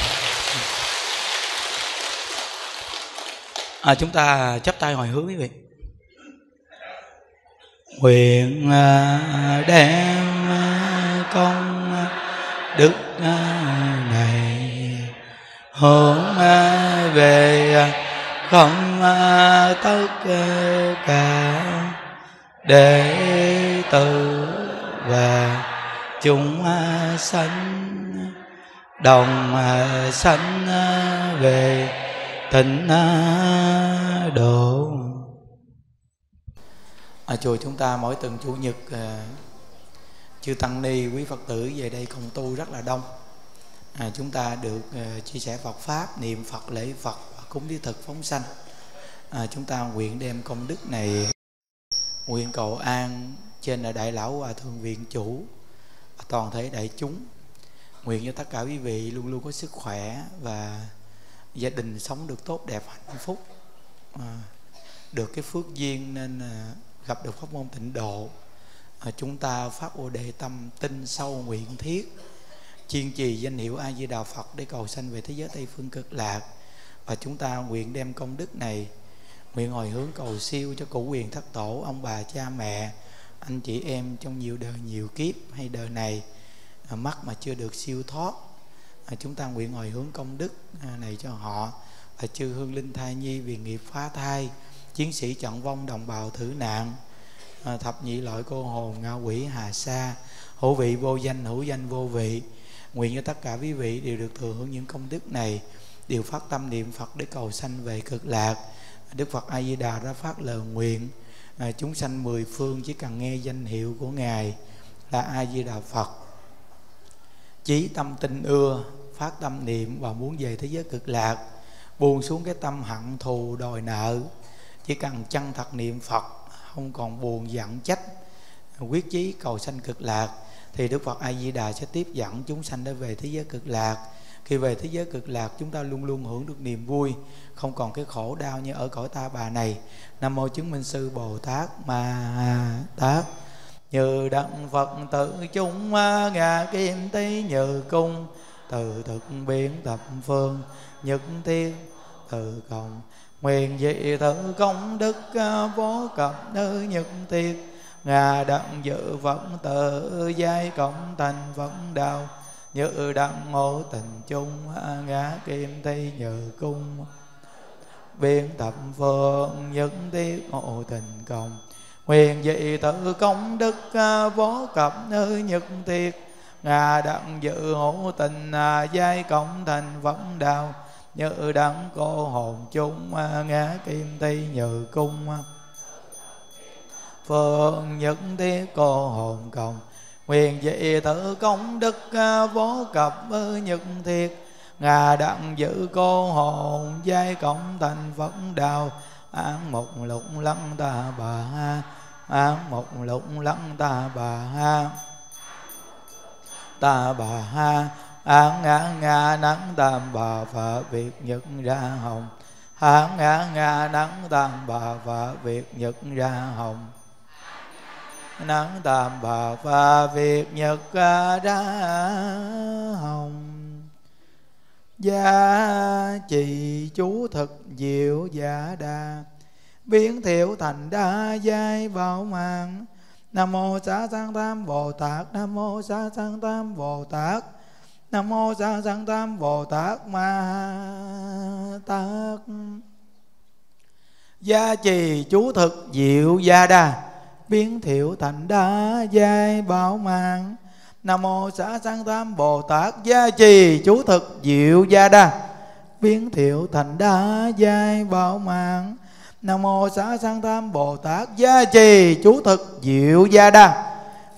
À, chúng ta chắp tay hồi hướng quý vị. Nguyện đem công đức này hướng về không tất cả đệ tử và chúng sanh đồng sanh về tịnh độ. Ở chùa chúng ta mỗi tuần chủ nhật à, chư tăng ni quý Phật tử về đây cùng tu rất là đông. À, chúng ta được à, chia sẻ Phật pháp, niệm Phật, lễ Phật và cúng thí thực phóng sanh. À, chúng ta nguyện đem công đức này nguyện cầu an trên là Đại Lão Hòa Thượng Viện Chủ, toàn thể đại chúng. Nguyện cho tất cả quý vị luôn luôn có sức khỏe và gia đình sống được tốt đẹp hạnh phúc, à, được cái phước duyên nên à, gặp được pháp môn tịnh độ. À, chúng ta phát Bồ Đề tâm tinh sâu nguyện thiết, chuyên trì danh hiệu A Di Đà Phật để cầu sanh về thế giới Tây phương cực lạc. Và chúng ta nguyện đem công đức này nguyện hồi hướng cầu siêu cho cụ quyền thất tổ, ông bà cha mẹ, anh chị em trong nhiều đời nhiều kiếp hay đời này à, mắc mà chưa được siêu thoát. À, chúng ta nguyện hồi hướng công đức à, này cho họ, và chư hương linh thai nhi vì nghiệp phá thai, chiến sĩ trận vong, đồng bào thử nạn, à, thập nhị loại cô hồn, ngạ quỷ hà sa, hữu vị vô danh, hữu danh vô vị. Nguyện cho tất cả quý vị đều được thừa hưởng những công đức này, đều phát tâm niệm Phật để cầu sanh về cực lạc. Đức Phật A Di Đà đã phát lời nguyện, à, chúng sanh mười phương chỉ cần nghe danh hiệu của Ngài là A Di Đà Phật, chí tâm tin ưa, phát tâm niệm và muốn về thế giới cực lạc, buông xuống cái tâm hận thù đòi nợ, chỉ cần chân thật niệm Phật, không còn buồn giận trách, quyết chí cầu sanh cực lạc, thì Đức Phật A Di Đà sẽ tiếp dẫn chúng sanh để về thế giới cực lạc. Khi về thế giới cực lạc, chúng ta luôn luôn hưởng được niềm vui, không còn cái khổ đau như ở cõi ta bà này. Nam mô chứng minh sư Bồ Tát Ma Tát. Như đặng Phật tử chúng ngà kim tí như cung, từ thực biến tập phương nhất thiết từ cộng, nguyện dị thử công đức vô cập nơi nhất thiết, ngà đặng dự Phật tử giai cộng thành Phật đạo, như đặng ngộ tình chung ngã kim thi như cung, biến tập phương nhất thiết ngộ tình cộng, nguyện dị tự công đức vô cập nơi nhất thiết, ngà đặng dự hữu tình giai cộng thành Phật đạo, như đặng cô hồn chung ngã kim thi như cung, phương nhất thiết cô hồn cộng, nguyện dị tự công đức vô cập nhất thiết, ngà đặng giữ cô hồn giai cộng thành Phật đạo, án một lục lăng ta bà ha, án một lục lăng ta bà ha, ta bà ha, án ngã ngà nắng tam bà phạ việc nhật ra hồng, án ngã ngà nắng tam bà phạ việc nhật ra hồng, nắng tam bà phạ việc nhật ra hồng. Gia trì chú thực diệu giả đà, biến thiệu thành đa giai bảo mạng. Nam mô Xá Sanh Tam Bồ Tát, Nam mô Xá Sanh Tam Bồ Tát, Nam mô Xá Sanh Tam Bồ Tát Ma Tát. Gia trì chú thực diệu gia đà, biến thiệu thành đa giai bảo mạng. Nam mô Xá Sanh Tam Bồ Tát, gia trì chú thực diệu gia đà, biến thiệu thành đa giai bảo mạng. Nam mô Xá Sanh Tam Bồ Tát, gia trì chú thực diệu gia đà,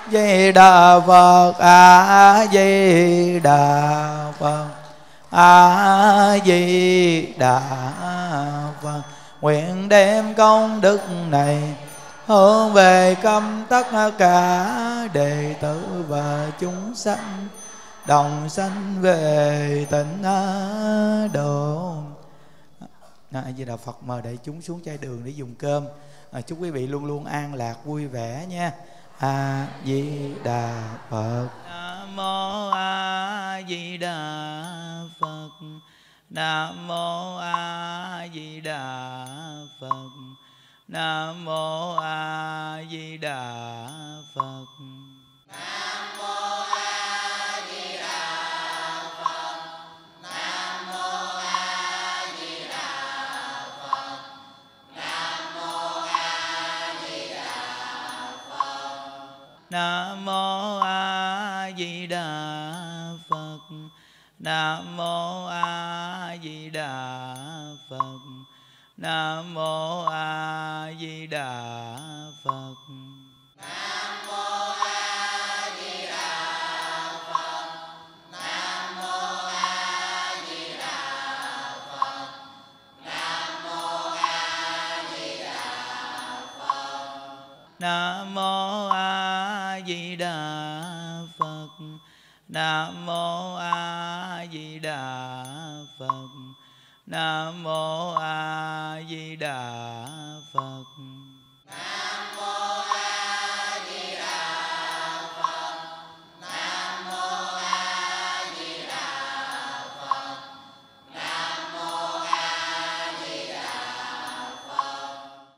Di Đà Phật, A Di Đà Phật, A Di Đà Phật. Nguyện đem công đức này hướng về câm tất cả đệ tử và chúng sanh, đồng sanh về tịnh độ. A Di Đà Phật. Mời đại chúng xuống chai đường để dùng cơm. À, chúc quý vị luôn luôn an lạc vui vẻ nha. A Di Đà Phật. Nam mô A Di Đà Phật. Nam mô A Di Đà Phật. Nam mô A Di Đà Phật. Nam mô A Di Đà Phật. Nam mô A Di Đà Phật. Nam mô A Di Đà Phật. Nam mô A Di Đà Phật. Nam mô A Di Đà Phật. Nam mô A Di Đà Phật. Nam mô A Di Đà Phật. Nam mô A Di Đà Phật. Nam mô A Di Đà Phật. Nam mô A Di Đà Phật. Nam mô A Di Đà Phật. Nam mô A Di Đà